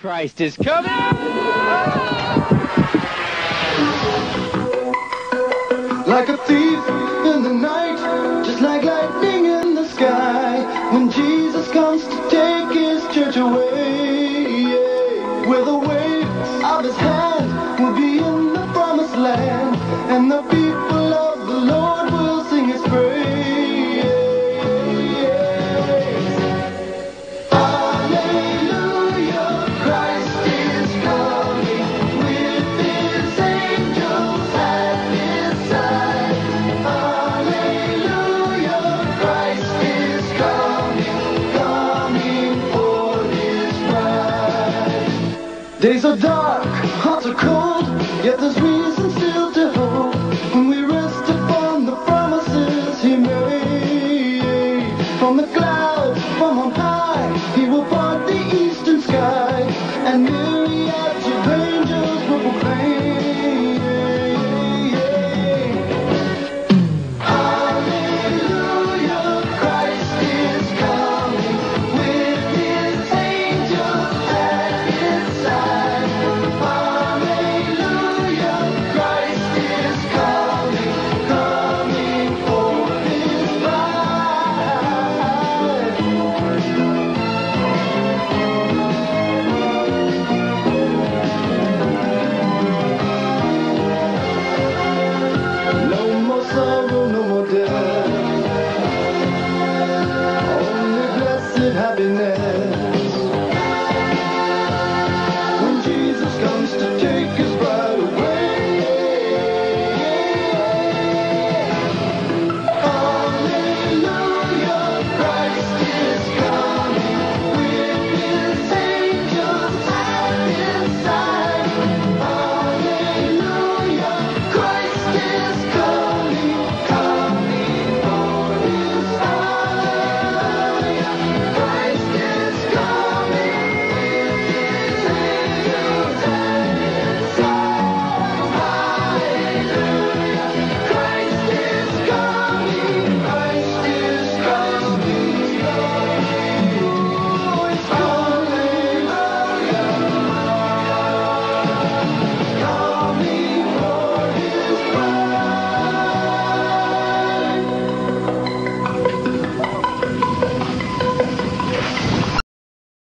Christ is coming! Like a thief in the night, just like lightning in the sky, when Jesus comes to take his church away, with a wave of his hand, we'll be in the promised land, and the people of the Lord will sing his praise. Alleluia, Christ is coming, with his angels at his side. Alleluia, Christ is coming, coming for his bride. Days are dark, hearts are cold, yet there's reason still to hope, when we rest upon the promises he made. From the clouds, from on high, he will part the eastern sky, and